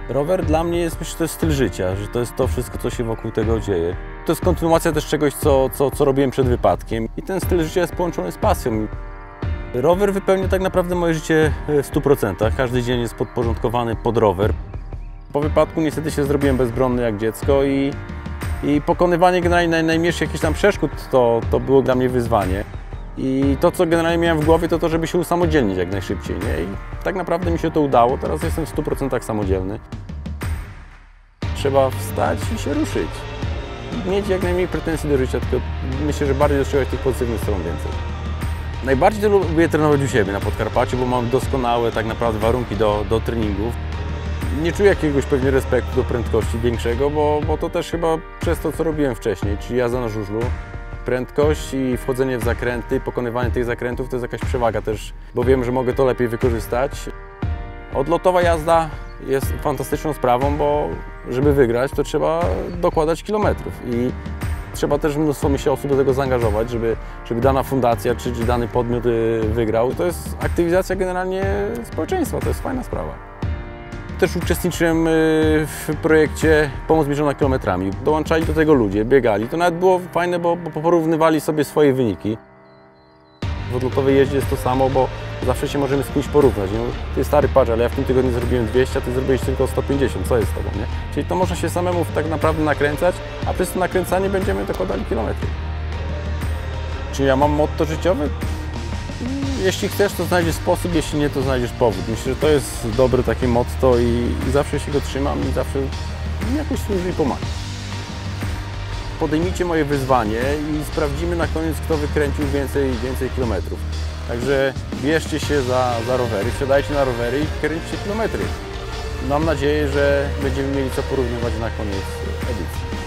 Rower dla mnie jest, myślę, że to jest styl życia, że to jest to wszystko, co się wokół tego dzieje. To jest kontynuacja też czegoś, co robiłem przed wypadkiem i ten styl życia jest połączony z pasją. Rower wypełnia tak naprawdę moje życie w 100%. Każdy dzień jest podporządkowany pod rower. Po wypadku niestety się zrobiłem bezbronny jak dziecko i pokonywanie generalnie najmniejszych jakichś tam przeszkód to było dla mnie wyzwanie. I to, co generalnie miałem w głowie, to to, żeby się usamodzielnić jak najszybciej, nie? I tak naprawdę mi się to udało. Teraz jestem w 100% samodzielny. Trzeba wstać i się ruszyć. Mieć jak najmniej pretensji do życia, tylko myślę, że bardziej dostrzegać tych pozytywnych stron więcej. Najbardziej to lubię trenować u siebie na Podkarpaciu, bo mam doskonałe tak naprawdę warunki do treningów. Nie czuję jakiegoś pewnie respektu do prędkości większego, bo to też chyba przez to, co robiłem wcześniej, czyli jazda na żużlu. Prędkość i wchodzenie w zakręty, pokonywanie tych zakrętów to jest jakaś przewaga też, bo wiem, że mogę to lepiej wykorzystać. Odlotowa jazda jest fantastyczną sprawą, bo żeby wygrać, to trzeba dokładać kilometrów i trzeba też mnóstwo, myślę, osób do tego zaangażować, żeby dana fundacja czy dany podmiot wygrał. To jest aktywizacja generalnie społeczeństwa, to jest fajna sprawa. Też uczestniczyłem w projekcie Pomoc mierzona kilometrami. Dołączali do tego ludzie, biegali. To nawet było fajne, bo porównywali sobie swoje wyniki. W odlotowej jeździe jest to samo, bo zawsze się możemy z kimś porównać. Nie? Ty stary, patrz, ale ja w tym tygodniu zrobiłem 200, a ty zrobiłeś tylko 150. Co jest z tobą, nie? Czyli to można się samemu tak naprawdę nakręcać, a przez to nakręcanie będziemy dokładali kilometry. Czy ja mam motto życiowe? Jeśli chcesz, to znajdziesz sposób, jeśli nie, to znajdziesz powód. Myślę, że to jest dobre takie motto i zawsze się go trzymam i zawsze mi jakoś służy i pomaga. Podejmijcie moje wyzwanie i sprawdzimy na koniec, kto wykręcił więcej kilometrów. Także bierzcie się za rowery, wsiadajcie na rowery i kręćcie kilometry. Mam nadzieję, że będziemy mieli co porównywać na koniec edycji.